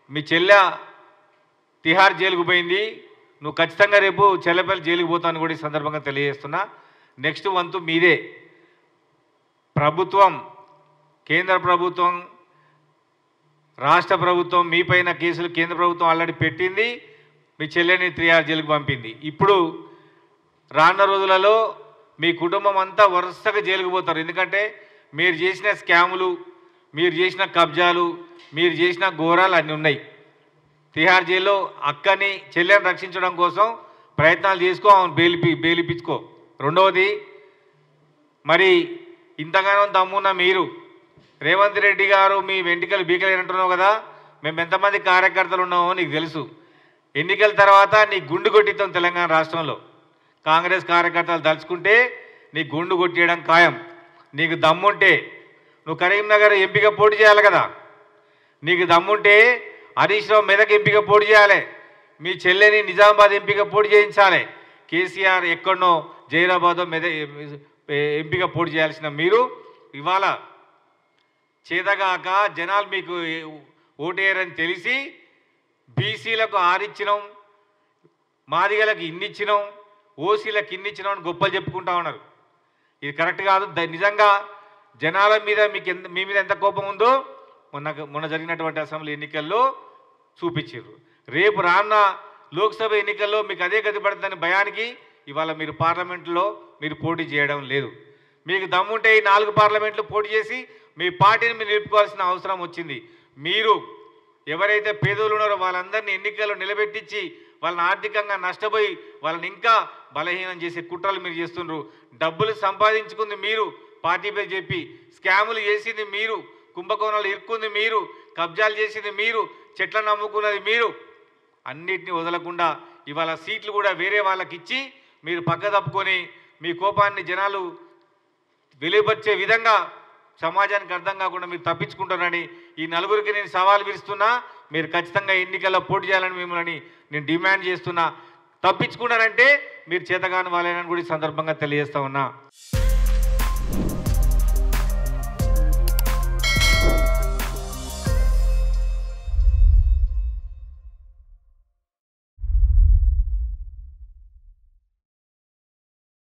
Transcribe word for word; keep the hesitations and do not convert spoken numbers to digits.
మీ చెల్లె తిహార్ జైలుకు పోయింది, నువ్వు ఖచ్చితంగా రేపు చెల్లెపల్లి జైలుకు పోతాను కూడా ఈ సందర్భంగా తెలియజేస్తున్నా. నెక్స్ట్ వంతు మీదే. ప్రభుత్వం, కేంద్ర ప్రభుత్వం, రాష్ట్ర ప్రభుత్వం మీపైన కేసులు కేంద్ర ప్రభుత్వం ఆల్రెడీ పెట్టింది, మీ చెల్లెని తిహార్ జైలుకు పంపింది. ఇప్పుడు రానున్న రోజులలో మీ కుటుంబం అంతా వరుసగా జైలుకు పోతారు. ఎందుకంటే మీరు చేసిన స్కాములు, మీరు చేసిన కబ్జాలు, మీరు చేసిన ఘోరాలు అన్నీ ఉన్నాయి. తిహార్ జైల్లో అక్కని చెల్లెని రక్షించడం కోసం ప్రయత్నాలు చేసుకో, ఆమెను బెయిలిపి బెయిలిపించుకో. రెండవది, మరి ఇంతగానో దమ్మున్న మీరు రేవంత్ రెడ్డి గారు మీ వెంట్రుకలు బీకలేనంటున్నావు కదా, మేము ఎంతమంది కార్యకర్తలు ఉన్నామో నీకు తెలుసు. ఎన్నికల తర్వాత నీ గుండు కొట్టిస్తాం తెలంగాణ రాష్ట్రంలో. కాంగ్రెస్ కార్యకర్తలు తలుచుకుంటే నీ గుండు కొట్టేయడం ఖాయం. నీకు దమ్ముంటే నువ్వు కరీంనగర్ ఎంపీగా పోటీ చేయాలి కదా, నీకు దమ్ముంటే హరీష్ రావు మెదక్ ఎంపీగా పోటీ చేయాలి, మీ చెల్లెని నిజామాబాద్ ఎంపీగా పోటీ చేయించాలి. కేసీఆర్ ఎక్కడనో జైరాబాద్ మెద ఎంపీగా పోటీ చేయాల్సిన మీరు ఇవాళ చేతగాక జనాలు మీకు ఓటేయరని తెలిసి బీసీలకు ఆరిచ్చినాం, మాదిగలకు ఇన్నిచ్చినాం, ఓసీలకు ఇన్నిచ్చినాం అని గొప్పలు చెప్పుకుంటా ఉన్నారు. ఇది కరెక్ట్ కాదు. నిజంగా జనాల మీద మీకు ఎంత మీ మీద ఎంత కోపం ఉందో మొన్న మొన్న జరిగినటువంటి అసెంబ్లీ ఎన్నికల్లో చూపించారు. రేపు రానున్న లోక్సభ ఎన్నికల్లో మీకు అదే గతి పడుతుందని భయానికి ఇవాళ మీరు పార్లమెంట్లో మీరు పోటీ చేయడం లేదు. మీకు దమ్ముంటే ఈ నాలుగు పార్లమెంట్లు పోటీ చేసి మీ పార్టీని మీరు నిలుపుకోవాల్సిన అవసరం వచ్చింది. మీరు ఎవరైతే పేదోళ్ళు ఉన్నారో వాళ్ళందరినీ ఎన్నికల్లో నిలబెట్టించి వాళ్ళని ఆర్థికంగా నష్టపోయి వాళ్ళని ఇంకా బలహీనం చేసే కుట్రలు మీరు చేస్తున్నారు. డబ్బులు సంపాదించుకుంది మీరు, పార్టీ పేరు చెప్పి స్కాములు చేసింది మీరు, కుంభకోణాలు ఇరుక్కుంది మీరు, కబ్జాలు చేసింది మీరు, చెట్లను నమ్ముకున్నది మీరు. అన్నిటిని వదలకుండా ఇవాళ సీట్లు కూడా వేరే వాళ్ళకి ఇచ్చి మీరు పక్క తప్పుకొని మీ కోపాన్ని జనాలు వెలువచ్చే విధంగా సమాజానికి అర్థం కాకుండా మీరు తప్పించుకుంటారని ఈ నలుగురికి నేను సవాల్ విరుస్తున్నా. మీరు ఖచ్చితంగా ఎన్నికల్లో పోటీ చేయాలని మిమ్మల్ని నేను డిమాండ్ చేస్తున్నా. తప్పించుకున్నారంటే మీరు చేతగాని వాళ్ళని కూడా ఈ సందర్భంగా తెలియజేస్తా ఉన్నా.